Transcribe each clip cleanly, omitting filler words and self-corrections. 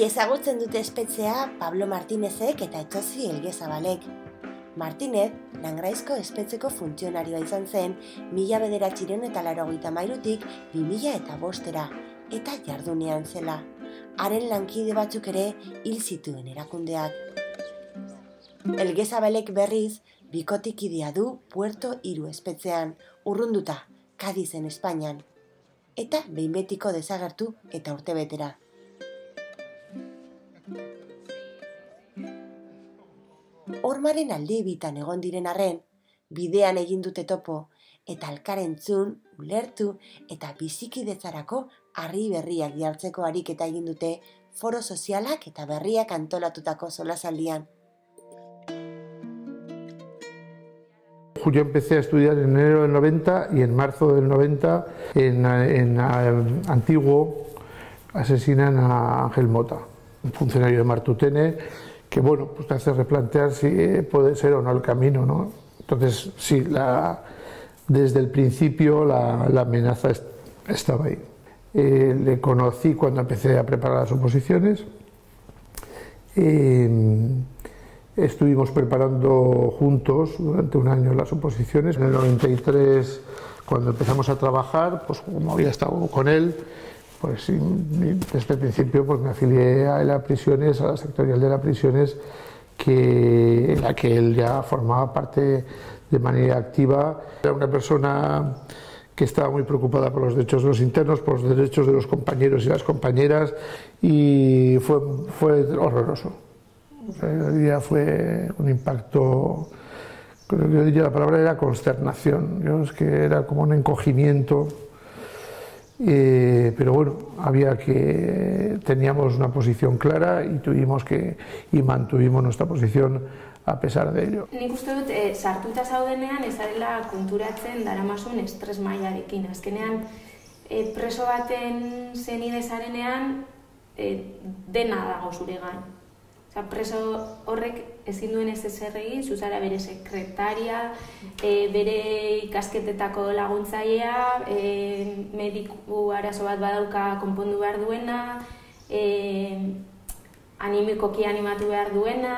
ezagutzen dute espetxea Pablo Martínezek eta Etxozi Elgezabalek. Martínez, Langraizko espetxeko funtzionarioa izan zen 1983tik 2005era eta jardunean zela. Haren lankide batzuk ere hil zituen erakundeak. Elgezabalek berriz, bikotikidea du Puerto Iru espetxean, urrunduta, Kadizen Espainian. Eta behin betiko desagertu eta urtebetera. Hormaren alde bitan egon diren arren, bidean egin dute topo, eta elkarrentzun, ulertu eta bizikidetzarako harri berriak jartzeko ariketa egin dute foro sozialak eta berriak antolatutako solasaldian. Yo empecé a estudiar en enero del 90 y en marzo del 90 en Antiguo asesinan a Ángel Mota, un funcionario de Martutene, que bueno, pues te hace replantear si puede ser o no el camino, ¿no? Entonces sí, desde el principio la amenaza estaba ahí. Le conocí cuando empecé a preparar las oposiciones. Estuvimos preparando juntos durante un año las oposiciones. En el 93, cuando empezamos a trabajar, pues como había estado con él, pues desde el principio pues me afilié a la Prisiones, a la sectorial de la Prisiones, en la que él ya formaba parte de manera activa. Era una persona que estaba muy preocupada por los derechos de los internos, por los derechos de los compañeros y las compañeras, y fue horroroso. El día fue un impacto, creo que yo diría la palabra era consternación, es que era como un encogimiento, pero bueno, teníamos una posición clara y mantuvimos nuestra posición a pesar de ello. Nik uste dut, sartuta zaudenean ezarela konturatzen daramasun estres mailarekin. Azkenean, preso baten zenide zarenean, dena dago zure gain. Preso horrek ezin duen ez ezer egin, zuzara bere sekretaria, bere ikasketetako laguntzailea, mediku arazo bat badauka konpondu behar duena, animikoki animatu behar duena,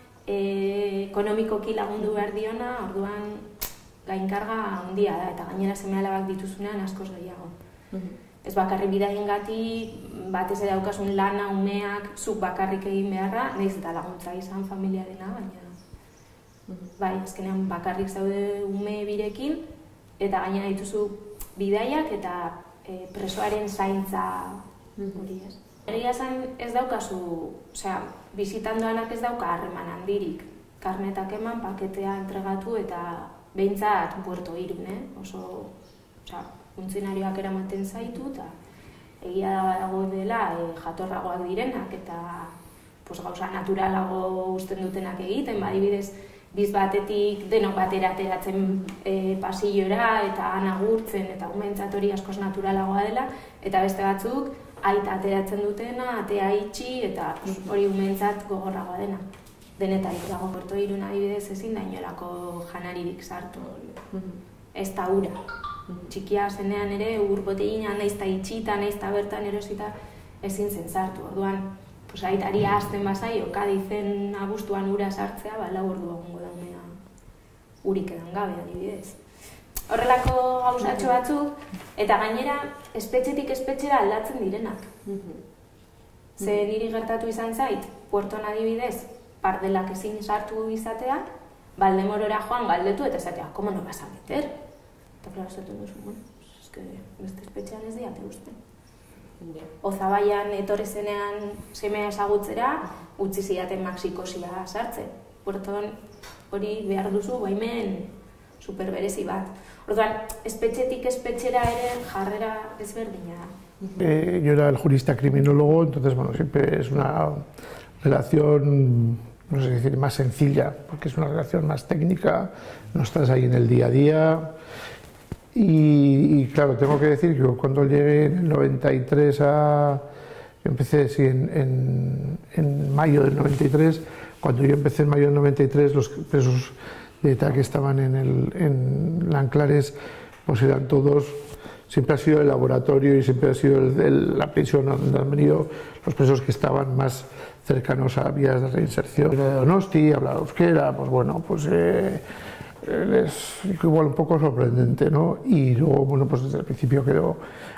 ekonomikoki lagundu behar diona, orduan gainkarga handia da, eta gainera seme-alabak dituzunean askoz gehiago. Ez bakarrik bidaiengatik, batez ere daukasun lana, umeak, zuk bakarrik egin beharra, nahiz eta laguntza izan familiarena, baina bai, azkenean bakarrik zaude ume birekin, eta gainera dituzu bidaiak eta presoaren zaintza hori ez. Egia esan ez daukazu, bisitandoanak ez dauka harreman handirik. Karnetak eman, paketea entregatu eta behintzat Puerto Irun, oso funtzionarioak eramaten zaitu eta egia dago dela jatorragoak direnak eta gauza naturalago usten dutenak egiten, adibidez biz batetik denok batera ateratzen pasillora eta han agurtzen eta umentzat hori askoz naturalagoa dela, eta beste batzuk aita ateratzen dutena, atea itxi eta hori umentzat gogorragoa dena. Denetarik dago Puerto Irun adibidez ezin da inolako janaririk sartu, ez da ura. Txikia zenean ere ur-botegina nahiz eta itxita, nahiz eta bertan erosita ezin zen sartu. Orduan, aitari ahazten bazaio, Kadizen abuztuan ura sartzea, 4 ordu egongo daunea urik edan gabe adibidez. Horrelako gauzatxo batzuk, eta gainera espetxetik espetxera aldatzen direnak. Ze niri gertatu izan zait, Puerton adibidez, pardelak ezin sartu izatea, Valdemorora joan galdetu eta esatea, ¿cómo no vas a meter? Eta klaro esaten duzu, beste espetxean ez diate usten. Ozabaian etorri zenean semea ezagutzera, utzi zidaten Maxikosia sartzen. Puerton hori behar duzu baimen superberezi bat. Orduan, espetxetik espetxera ere jarrera ezberdina da. Yo era el jurista criminólogo, entonces bueno, siempre es una relación, no sé decir, más sencilla, porque es una relación más técnica, no estás ahí en el día a día. Y claro, tengo que decir que cuando llegué en el 93 yo empecé en mayo del 93, cuando yo empecé en mayo del 93, los presos de ETA que estaban en Nanclares, pues eran todos siempre ha sido el laboratorio y siempre ha sido la prisión donde han venido los presos que estaban más cercanos a vías de reinserción. De Donosti, hablaba euskera, pues bueno, pues es igual un poco sorprendente, ¿no? Y luego, bueno, pues desde el principio quedó,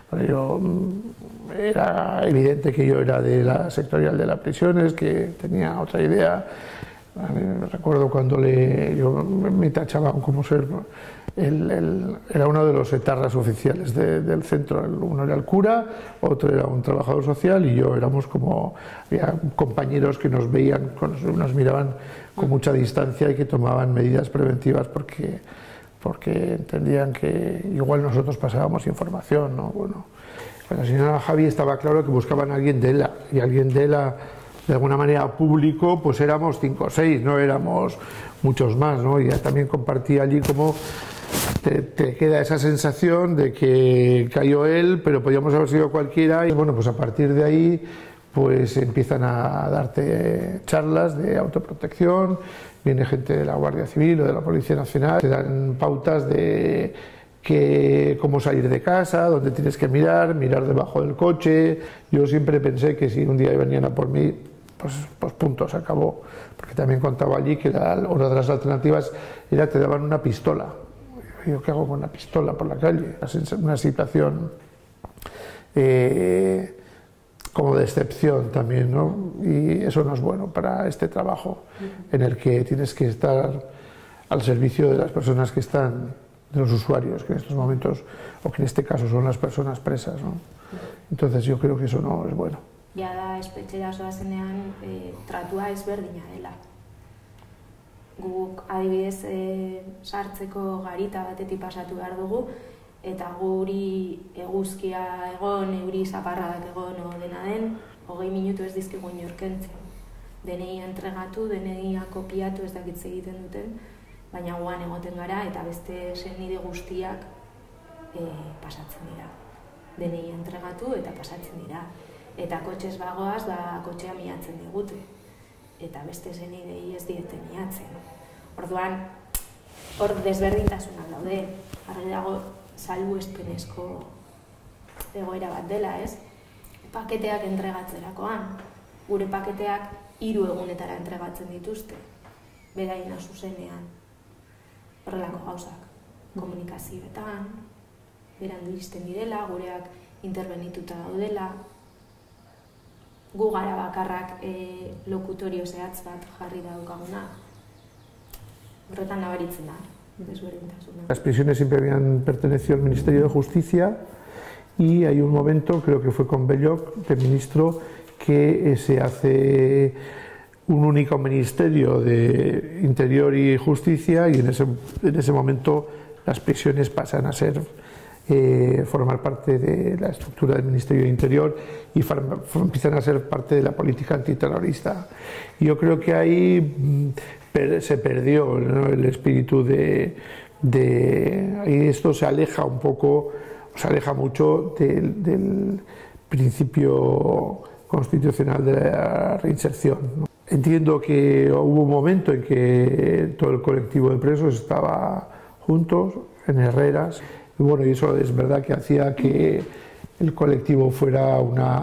era evidente que yo era de la sectorial de las prisiones, que tenía otra idea. Me recuerdo cuando yo me tachaban como ser, era uno de los etarras oficiales del centro, uno era el cura, otro era un trabajador social y yo éramos como, había compañeros que nos veían, nos miraban con mucha distancia y que tomaban medidas preventivas porque entendían que igual nosotros pasábamos información, ¿no? Bueno, con la señora Javi estaba claro que buscaban a alguien de ELA, y alguien de ELA de alguna manera público, pues éramos 5 o 6, no éramos muchos más, ¿no? Y ya también compartí allí como te queda esa sensación de que cayó él, pero podíamos haber sido cualquiera, y bueno, pues a partir de ahí pues empiezan a darte charlas de autoprotección, viene gente de la Guardia Civil o de la Policía Nacional, te dan pautas de cómo salir de casa, dónde tienes que mirar debajo del coche. Yo siempre pensé que si un día venían a por mí, pues punto, se acabó. Porque también contaba allí que una de las alternativas era te daban una pistola. Yo, ¿qué hago con una pistola por la calle? Una situación como de excepción también, ¿no? Y eso no es bueno para este trabajo en el que tienes que estar al servicio de las personas que están, de los usuarios, que en estos momentos, o que en este caso son las personas presas, ¿no? Entonces yo creo que eso no es bueno. Ja da espetxera zoazenean tratua ezberdina dela. Guk adibidez sartzeko garita batetik pasatu behar dugu, eta guri eguzkia egon, euri zaparradak egon o dena den, 20 minutu ez dizkigu inorkentzen. Denei entregatu, denei kopiatu ez dakitze egiten duten, baina guan egoten gara eta beste senide guztiak pasatzen dira. Denei entregatu eta pasatzen dira. Eta kotxez bagoaz, kotxea miatzen digute. Eta beste senidei ez dieten miatzen. Orduan, hor desberdintasunak daude. Argi dago salbuespenezko egoera bat dela, ez? Paketeak entregatzerakoan. Gure paketeak 3 egunetara entregatzen dituzte. Beraien zuzenean. Horrelako gauzak. Komunikazioetan, berandu iristen direla, gureak interbenituta daudela. Gu gara bakarrak lokutorio zehatz bat jarri daukaguna. Horretan nabaritzen da, desberdintasuna. Las prisiones siempre habían pertenecido al Ministerio de Justicia y hay un momento, creo que fue con Belloc, de ministro, que se hace un único ministerio de Interior y Justicia y en ese momento las prisiones pasan a ser formar parte de la estructura del Ministerio de Interior y empiezan a ser parte de la política antiterrorista. Y yo creo que ahí se perdió, ¿no?, el espíritu y esto se aleja un poco, se aleja mucho del principio constitucional de la reinserción, ¿no? Entiendo que hubo un momento en que todo el colectivo de presos estaba juntos en Herreras. Y bueno, y eso es verdad que hacía que el colectivo fuera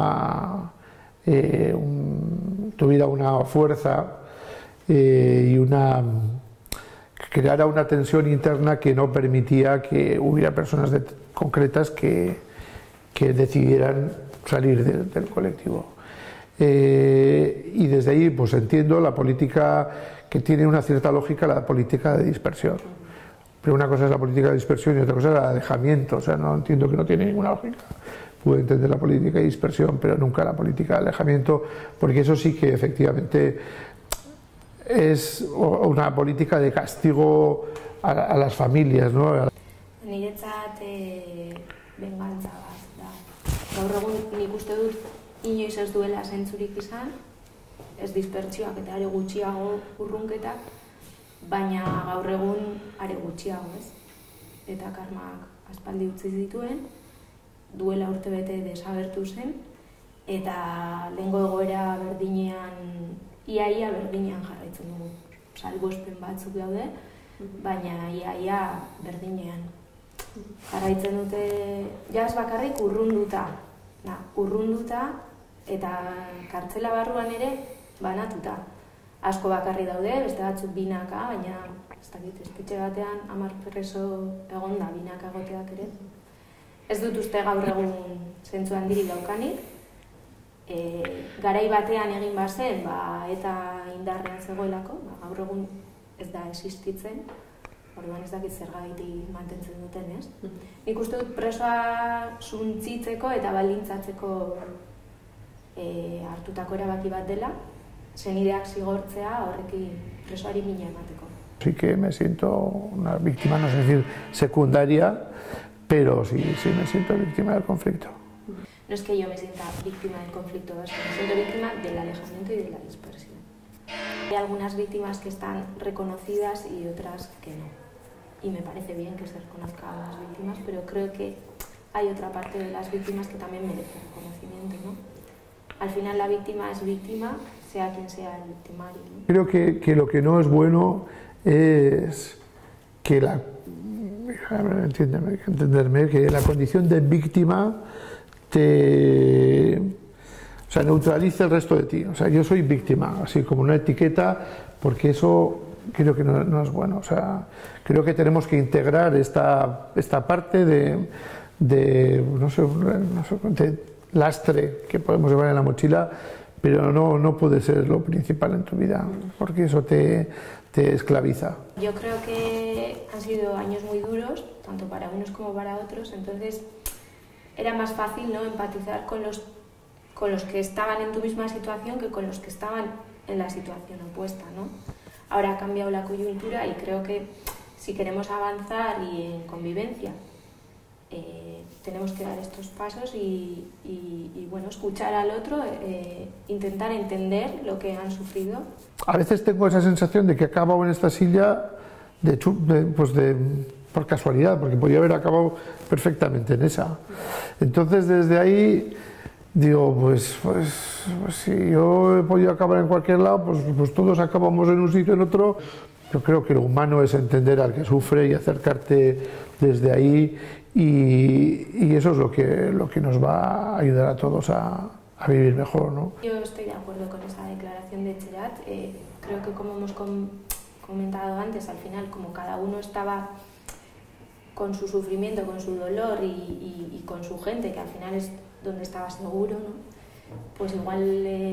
tuviera una fuerza y creara una tensión interna que no permitía que hubiera personas concretas que decidieran salir del colectivo. Y desde ahí pues entiendo la política que tiene una cierta lógica, la política de dispersión. Pero una cosa es la política de dispersión y otra cosa es el alejamiento. O sea, no entiendo que no tiene ninguna lógica. Puedo entender la política de dispersión, pero nunca la política de alejamiento, porque eso sí que efectivamente es una política de castigo a las familias, ¿no? Niretzat bengantza bat da. Gaur egun nik uste dut inoiz ez duela zentzurik izan, ez dispertsioak eta are gutxiago urrunketak, baina gaur egun are gutxiago, ez? Eta karmak aspaldi utzi zituen, duela urtebete desagertu zen, eta lehengo egoera berdinean, iaia berdinean jarraitzen dugu. Salbuespen batzuk daude, baina iaia berdinean. Jarraitzen dute, jaz bakarrik urrunduta eta kartzela barruan ere banatuta. Asko bakarri daude, beste batzuk binaka, baina ez dakit, espetxe batean 10 preso egon da binaka egoteak ere. Ez dut uste gaur egun zentzu handirik daukanik. Garai batean egin bazen, eta indarrean zegoelako, gaur egun ez da existitzen, orduan ez dakit zergaitik mantentzen duten, ez? Nik uste dut presoa suntzitzeko eta baldintzatzeko hartutako erabaki bat dela, senideak zigortzea horrekin presoari mina emateko. Sí que me siento una víctima, no sé decir secundaria, pero sí me siento víctima del conflicto. No es que yo me sienta víctima del conflicto vasco, me siento víctima del alejamiento y de la dispersión. Hay algunas víctimas que están reconocidas y otras que no. Y me parece bien que se reconozca a las víctimas, pero creo que hay otra parte de las víctimas que también merece reconocimiento, ¿no? Al final la víctima es víctima, sea quien sea el victimario, ¿no? Creo que lo que no es bueno es que entenderme, que la condición de víctima neutraliza el resto de ti. O sea, yo soy víctima, así como una etiqueta, porque eso creo que no es bueno. O sea, creo que tenemos que integrar esta parte de lastre que podemos llevar en la mochila, pero no puede ser lo principal en tu vida, porque eso te esclaviza. Yo creo que han sido años muy duros, tanto para unos como para otros, entonces era más fácil, ¿no?, empatizar con los que estaban en tu misma situación que con los que estaban en la situación opuesta, ¿no? Ahora ha cambiado la coyuntura y creo que si queremos avanzar y en convivencia tenemos que dar estos pasos y bueno, escuchar al otro, intentar entender lo que han sufrido. A veces tengo esa sensación de que he acabado en esta silla por casualidad, porque podía haber acabado perfectamente en esa. Entonces desde ahí digo, pues si yo he podido acabar en cualquier lado, pues todos acabamos en un sitio o en otro. Yo creo que lo humano es entender al que sufre y acercarte desde ahí, y eso es lo que nos va a ayudar a todos a vivir mejor, ¿no? Yo estoy de acuerdo con esa declaración de Cherat. Creo que, como hemos comentado antes, al final, como cada uno estaba con su sufrimiento, con su dolor y con su gente, que al final es donde estaba seguro, ¿no?, pues igual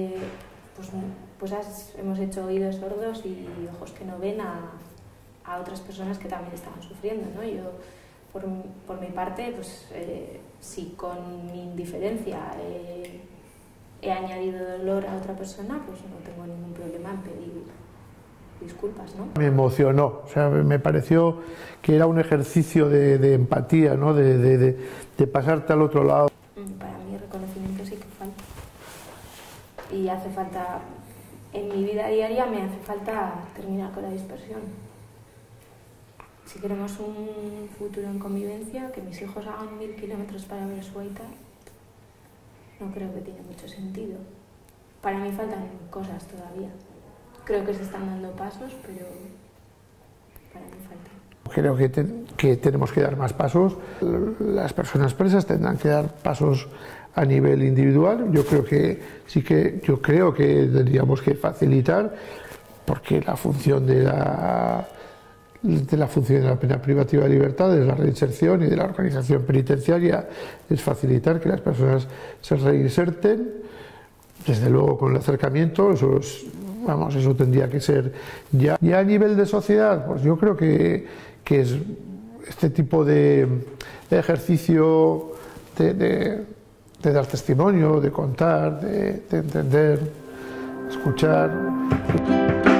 hemos hecho oídos sordos y ojos que no ven a otras personas que también estaban sufriendo, ¿no? Yo, por mi parte, si con mi indiferencia he añadido dolor a otra persona, pues no tengo ningún problema en pedir disculpas, ¿no? Me emocionó, o sea, me pareció que era un ejercicio de empatía, ¿no?, de pasarte al otro lado. Para mí reconocimiento sí que falta. Y hace falta, en mi vida diaria me hace falta terminar con la dispersión. Si queremos un futuro en convivencia, que mis hijos hagan 1000 kilómetros para ver su aita, no creo que tiene mucho sentido. Para mí faltan cosas todavía. Creo que se están dando pasos, pero para mí falta. Creo que tenemos que dar más pasos. Las personas presas tendrán que dar pasos a nivel individual. Yo creo que tendríamos que facilitar, porque la función de la pena privativa de libertad, de la reinserción y de la organización penitenciaria, es facilitar que las personas se reinserten, desde luego con el acercamiento. Eso tendría que ser ya. Y a nivel de sociedad, pues yo creo que es este tipo de ejercicio de dar testimonio, de contar, de entender, escuchar.